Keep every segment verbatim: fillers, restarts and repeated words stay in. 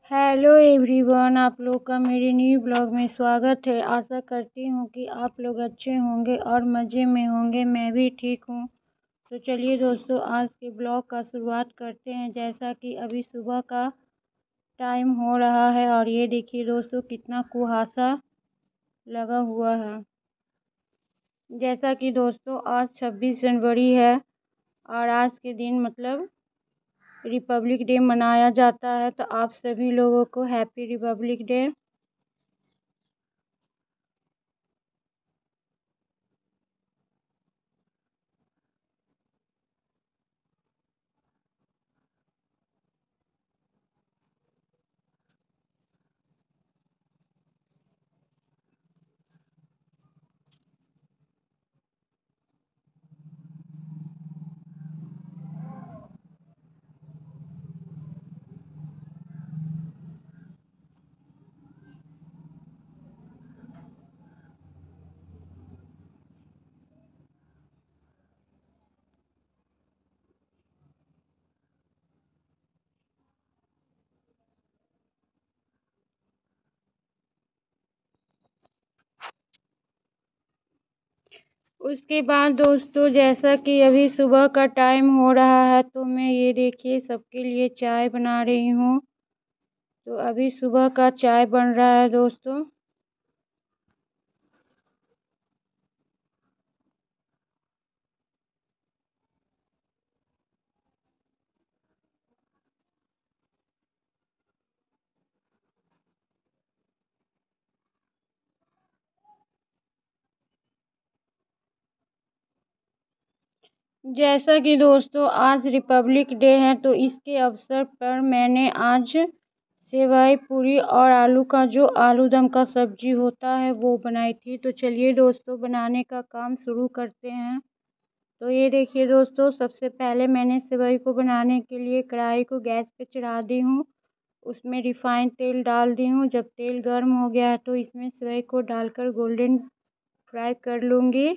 Hello everyone, आप लोग का मेरे न्यू ब्लॉग में स्वागत है। आशा करती हूँ कि आप लोग अच्छे होंगे और मज़े में होंगे। मैं भी ठीक हूँ। तो चलिए दोस्तों, आज के ब्लॉग का शुरुआत करते हैं। जैसा कि अभी सुबह का टाइम हो रहा है और ये देखिए दोस्तों कितना कुहासा लगा हुआ है। जैसा कि दोस्तों आज छब्बीस जनवरी है और आज के दिन मतलब रिपब्लिक डे मनाया जाता है। तो आप सभी लोगों को हैप्पी रिपब्लिक डे। उसके बाद दोस्तों जैसा कि अभी सुबह का टाइम हो रहा है तो मैं ये देखिए सबके लिए चाय बना रही हूँ। तो अभी सुबह का चाय बन रहा है दोस्तों। जैसा कि दोस्तों आज रिपब्लिक डे है तो इसके अवसर पर मैंने आज सेवई पूरी और आलू का जो आलू दम का सब्जी होता है वो बनाई थी। तो चलिए दोस्तों बनाने का काम शुरू करते हैं। तो ये देखिए दोस्तों, सबसे पहले मैंने सेवई को बनाने के लिए कढ़ाई को गैस पे चढ़ा दी हूँ। उसमें रिफाइंड तेल डाल दी हूँ। जब तेल गर्म हो गया है तो इसमें सेवई को डालकर गोल्डन फ्राई कर लूँगी।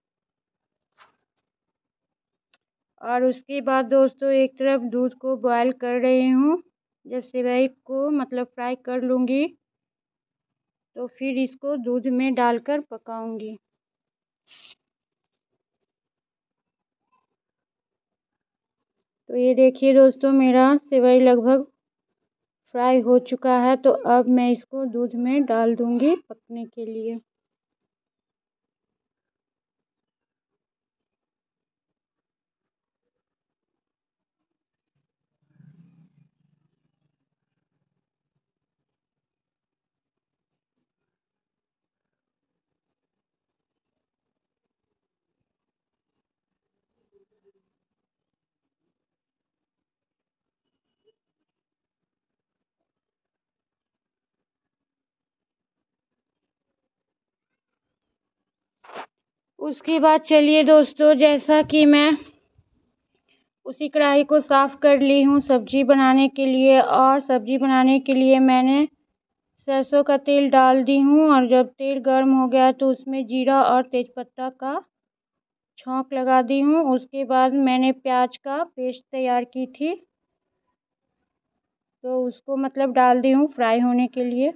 और उसके बाद दोस्तों एक तरफ दूध को बॉयल कर रही हूँ। जब सेवई को मतलब फ्राई कर लूँगी तो फिर इसको दूध में डालकर पकाऊंगी। तो ये देखिए दोस्तों, मेरा सेवई लगभग फ्राई हो चुका है। तो अब मैं इसको दूध में डाल दूँगी पकने के लिए। उसके बाद चलिए दोस्तों, जैसा कि मैं उसी कढ़ाई को साफ़ कर ली हूँ सब्ज़ी बनाने के लिए। और सब्ज़ी बनाने के लिए मैंने सरसों का तेल डाल दी हूँ। और जब तेल गर्म हो गया तो उसमें जीरा और तेज़पत्ता का छौंक लगा दी हूँ। उसके बाद मैंने प्याज का पेस्ट तैयार की थी तो उसको मतलब डाल दी हूँ फ्राई होने के लिए।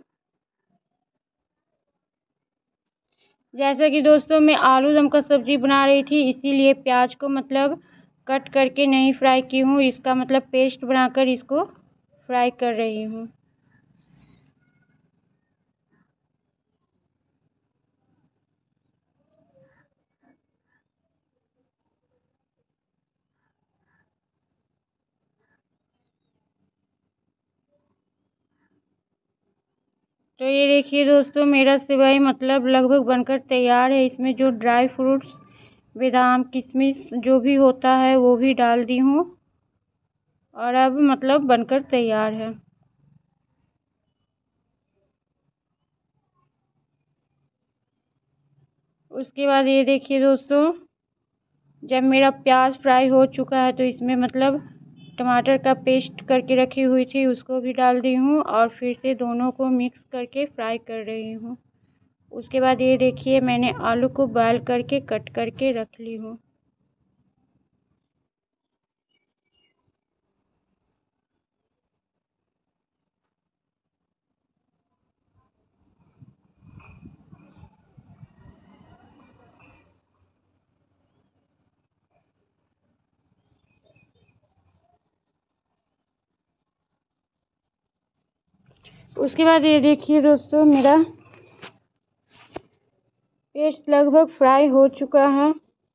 जैसे कि दोस्तों मैं आलू दम का सब्ज़ी बना रही थी इसीलिए प्याज को मतलब कट करके नहीं फ्राई की हूँ। इसका मतलब पेस्ट बनाकर इसको फ्राई कर रही हूँ। तो ये देखिए दोस्तों, मेरा सेवई मतलब लगभग बनकर तैयार है। इसमें जो ड्राई फ्रूट्स बादाम किशमिश जो भी होता है वो भी डाल दी हूँ और अब मतलब बनकर तैयार है। उसके बाद ये देखिए दोस्तों, जब मेरा प्याज फ्राई हो चुका है तो इसमें मतलब टमाटर का पेस्ट करके रखी हुई थी उसको भी डाल दी हूँ और फिर से दोनों को मिक्स करके फ्राई कर रही हूँ। उसके बाद ये देखिए मैंने आलू को बॉयल करके कट करके रख ली हूँ। उसके बाद ये देखिए दोस्तों, मेरा पेस्ट लगभग फ्राई हो चुका है।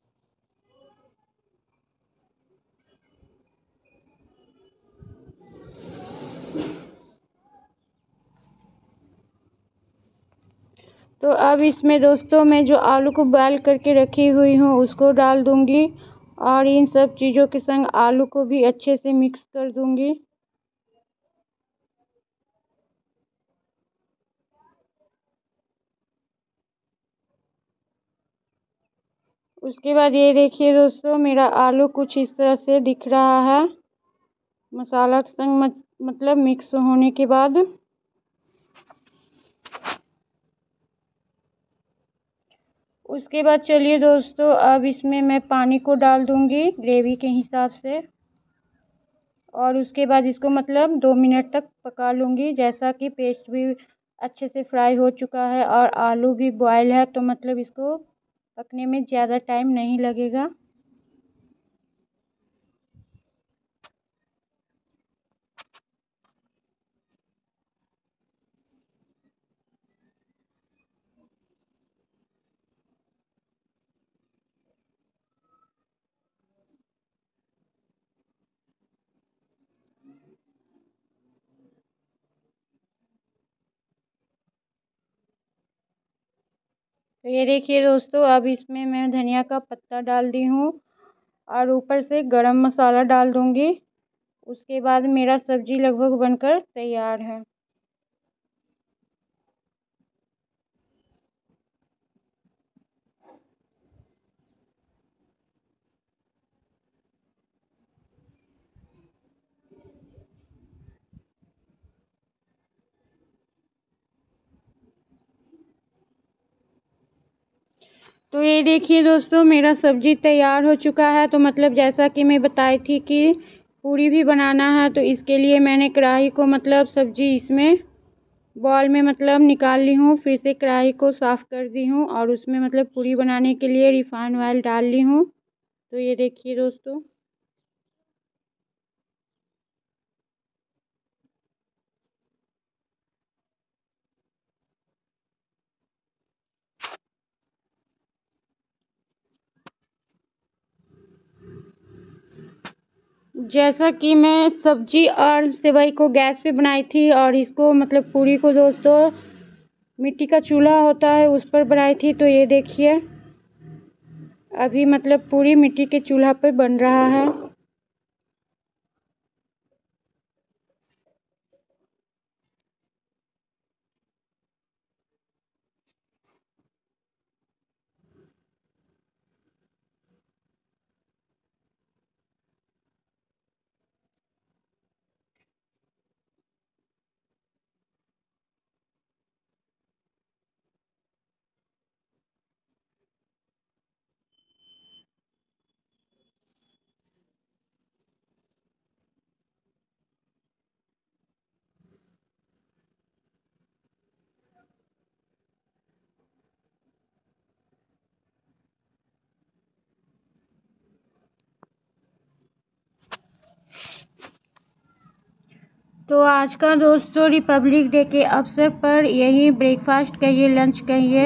तो अब इसमें दोस्तों मैं जो आलू को बॉयल करके रखी हुई हूँ उसको डाल दूँगी और इन सब चीज़ों के संग आलू को भी अच्छे से मिक्स कर दूँगी। उसके बाद ये देखिए दोस्तों, मेरा आलू कुछ इस तरह से दिख रहा है मसाला के संग मतलब मिक्स होने के बाद। उसके बाद चलिए दोस्तों, अब इसमें मैं पानी को डाल दूंगी ग्रेवी के हिसाब से और उसके बाद इसको मतलब दो मिनट तक पका लूँगी। जैसा कि पेस्ट भी अच्छे से फ्राई हो चुका है और आलू भी बॉयल है, तो मतलब इसको पकने में ज़्यादा टाइम नहीं लगेगा। तो ये देखिए दोस्तों, अब इसमें मैं धनिया का पत्ता डाल दी हूँ और ऊपर से गरम मसाला डाल दूँगी। उसके बाद मेरा सब्ज़ी लगभग बनकर तैयार है। तो ये देखिए दोस्तों, मेरा सब्ज़ी तैयार हो चुका है। तो मतलब जैसा कि मैं बताई थी कि पूरी भी बनाना है, तो इसके लिए मैंने कढ़ाई को मतलब सब्ज़ी इसमें बॉल में मतलब निकाल ली हूँ। फिर से कढ़ाई को साफ़ कर दी हूँ और उसमें मतलब पूरी बनाने के लिए रिफाइंड ऑयल डाल ली हूँ। तो ये देखिए दोस्तों, जैसा कि मैं सब्ज़ी और सेवई को गैस पे बनाई थी और इसको मतलब पूरी को दोस्तों मिट्टी का चूल्हा होता है उस पर बनाई थी। तो ये देखिए, अभी मतलब पूरी मिट्टी के चूल्हा पर बन रहा है। तो आज का दोस्तों रिपब्लिक डे के अवसर पर यही ब्रेकफास्ट कहिए, लंच कहिए,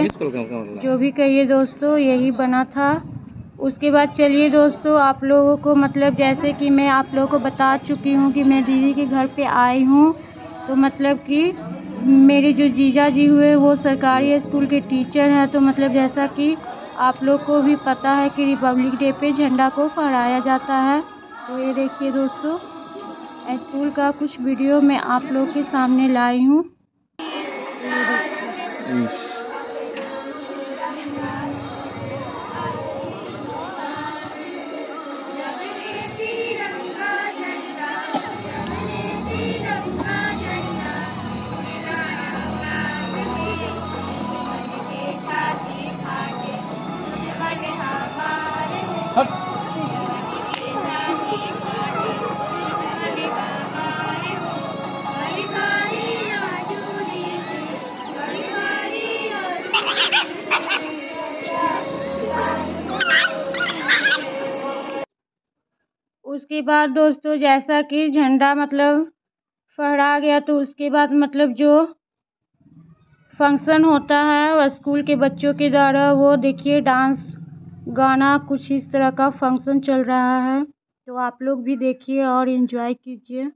जो भी कहिए दोस्तों, यही बना था। उसके बाद चलिए दोस्तों, आप लोगों को मतलब जैसे कि मैं आप लोगों को बता चुकी हूँ कि मैं दीदी के घर पे आई हूँ। तो मतलब कि मेरे जो जीजा जी हुए वो सरकारी स्कूल के टीचर हैं। तो मतलब जैसा कि आप लोग को भी पता है कि रिपब्लिक डे पे झंडा को फहराया जाता है। तो ये देखिए दोस्तों, स्कूल का कुछ वीडियो मैं आप लोग के सामने लाई हूँ। उसके बाद दोस्तों, जैसा कि झंडा मतलब फहरा गया। तो उसके बाद मतलब जो फंक्शन होता है वह स्कूल के बच्चों के द्वारा, वो देखिए डांस गाना कुछ इस तरह का फंक्शन चल रहा है। तो आप लोग भी देखिए और एंजॉय कीजिए।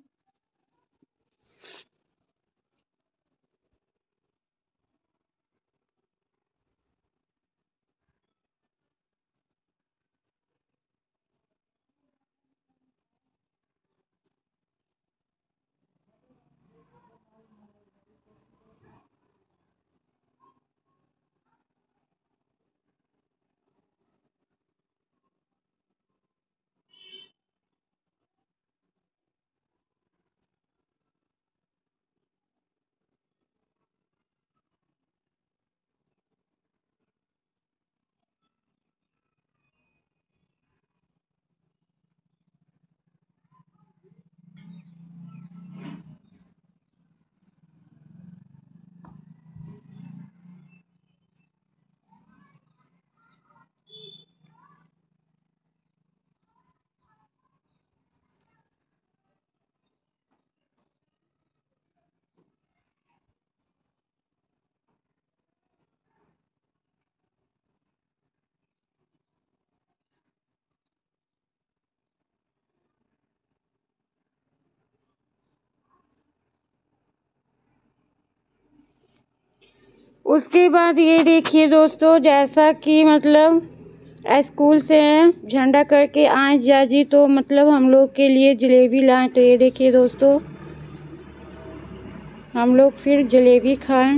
उसके बाद ये देखिए दोस्तों, जैसा कि मतलब स्कूल से झंडा करके आए जाजी, तो मतलब हम लोग के लिए जलेबी लाए। तो ये देखिए दोस्तों, हम लोग फिर जलेबी खाएं।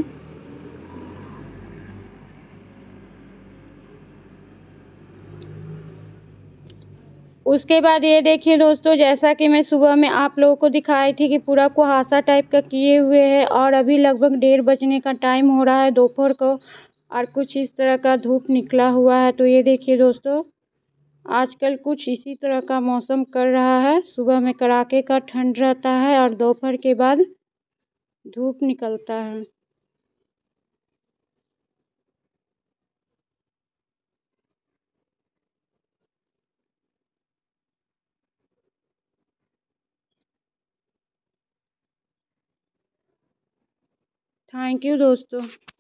उसके बाद ये देखिए दोस्तों, जैसा कि मैं सुबह में आप लोगों को दिखाई थी कि पूरा कुहासा टाइप का किए हुए है और अभी लगभग डेढ़ बजने का टाइम हो रहा है दोपहर को, और कुछ इस तरह का धूप निकला हुआ है। तो ये देखिए दोस्तों, आजकल कुछ इसी तरह का मौसम कर रहा है। सुबह में कड़ाके का ठंड रहता है और दोपहर के बाद धूप निकलता है। थैंक यू दोस्तों।